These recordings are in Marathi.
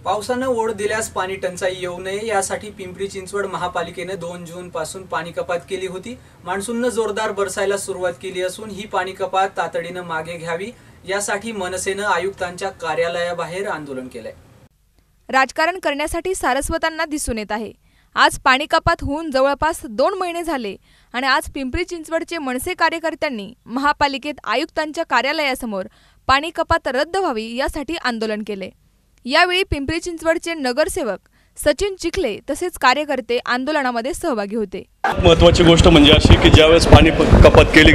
पावसानं ओढ दिल्यास पाणी टंचाई येऊ नये यासाठी पिंपरी चिंचवड महापालिकेने 2 जून पासून पाणी कपात केली होती। मान्सूननं जोरदार बरसायला सुरुवात केली असून ही पाणी कपात तातडीनं मागे घ्यावी यासाठी मनसेनं आयुक्तांच्या कार्यालयाबाहेर आंदोलन केलंय। राजकारण करण्यासाठी सारस्वतांना दिसून येत आहे। आज पाणी कपात होऊन जवळपास 2 महिने झाले आणि आज पिंपरी चिंचवडचे मनसे कार्यकर्त्यांनी महापालिकेत आयुक्तांच्या कार्यालयासमोर पाणी कपात रद्द व्हावी यासाठी आंदोलन केले। यावेळी पिंपरी चिंचवडचे नगरसेवक सचिन चिखले तसेच कार्यकर्ते आंदोलनामध्ये सहभागी होते। महत्त्वाची गोष्ट म्हणजे अशी की ज्यावेळेस पाणी कपात केली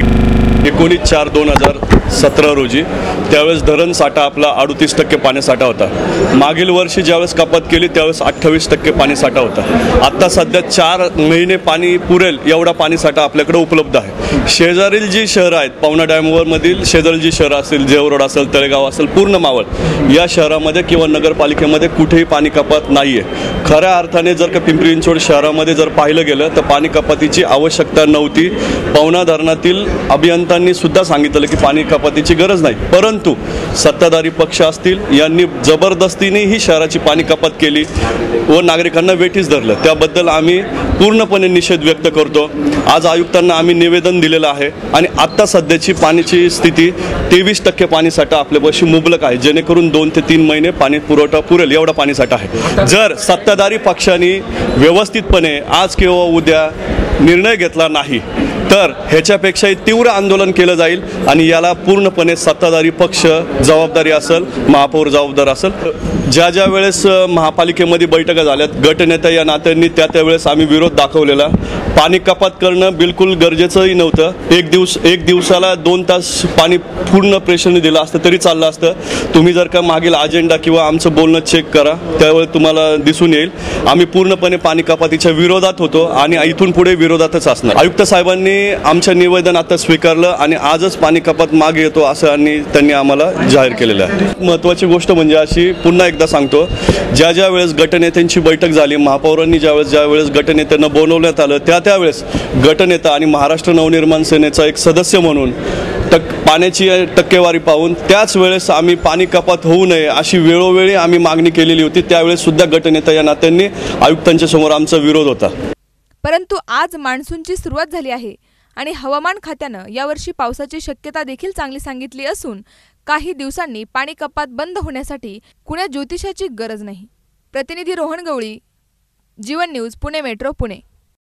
19/4/2017 रोजी त्यावेळेस धरण साठा आपला 38% पाणीसाठा होता। मागील वर्षी ज्यावेळेस कपात केली त्यावेळेस 28% पाणीसाठा होता। आता सध्या 4 महिने पाणी पुरेल एवढा पाणीसाठा आपल्याकडे उपलब्ध आहे। शेजारील जी शहरं आहेत पवना डॅमवर मधील शेजारील जी शहरं असतील जेवरोड असेल तळेगाव असेल पूर्ण मावळ या शहरामध्ये किंवा नगरपालिकेमध्ये कुठेही पाणी कपात नाही आहे। खऱ्या अर्थाने जर का पिंपरी चिंचवड शहरामध्ये जर पाहिलं गेलं तर पाणी कपातीची आवश्यकता नव्हती। पवना धरणातील अभियंत्यांनी सुद्धा सांगितलं की पाणी कपातीची गरज नाही, परंतु सत्ताधारी पक्ष असतील यांनी जबरदस्तीने ही शहराची पाणी कपात केली व नागरिकांना वेठीस धरलं। त्याबद्दल आम्ही पूर्णपणे निषेध व्यक्त करतो। आज आयुक्तांना आम्ही निवेदन दिलेलं आहे आणि आता सध्याची पाण्याची स्थिती 23% पाणीसाठा आपल्यापाशी मुबलक आहे, जेणेकरून 2 ते 3 महिने पाणी पुरवठा पुरेल एवढा पाणीसाठा आहे। जर सत्ताधारी पक्षांनी व्यवस्थितपणे आज किंवा उद्या निर्णय घेतला नाही तर ह्याच्यापेक्षाही तीव्र आंदोलन केलं जाईल आणि याला पूर्णपणे सत्ताधारी पक्ष जबाबदारी असेल, महापौर जबाबदार असेल। ज्या वेळेस महापालिकेमध्ये बैठका झाल्यात गटनेता या नात्यांनी त्यावेळेस आम्ही विरोध दाखवलेला। पाणी कपात करणं बिलकुल गरजेचंही नव्हतं। एक दिवसाला 2 तास पाणी पूर्ण प्रेशरने दिलं असतं तरी चाललं असतं। तुम्ही जर का मागील अजेंडा किंवा आमचं बोलणं चेक करा त्यावेळी तुम्हाला दिसून येईल आम्ही पूर्णपणे पाणी कपातीच्या विरोधात होतो आणि इथून पुढे विरोधातच असणार। आयुक्त साहेबांनी आमचं निवेदन आता स्वीकारलं आणि आजच पाणी कपात मागे येतो असं त्यांनी आम्हाला जाहीर केलेलं आहे। महत्त्वाची गोष्ट म्हणजे अशी पुन्हा एकदा सांगतो, ज्या वेळेस गटनेत्यांची बैठक झाली महापौरांनी ज्या वेळेस गटनेत्यांना बोलवण्यात आलं त्यावेळेस गटनेता आणि महाराष्ट्र नवनिर्माण सेनेचा एक सदस्य म्हणून पाण्याची टक्केवारी पाहून त्याच वेळेस आम्ही पाणी कपात होऊ नये अशी वेळोवेळी आम्ही मागणी केलेली होती। त्यावेळेस सुद्धा गटनेता या नात्यांनी आयुक्तांच्या समोर आमचा विरोध होता। परंतु आज मान्सूनची सुरुवात झाली आहे आणि हवामान खात्यानं यावर्षी पावसाची शक्यता देखील चांगली सांगितली असून काही दिवसांनी पाणी कपात बंद होण्यासाठी कुण्या ज्योतिषाची गरज नाही। प्रतिनिधी रोहन गवळी, जीवन न्यूज, पुणे मेट्रो, पुणे।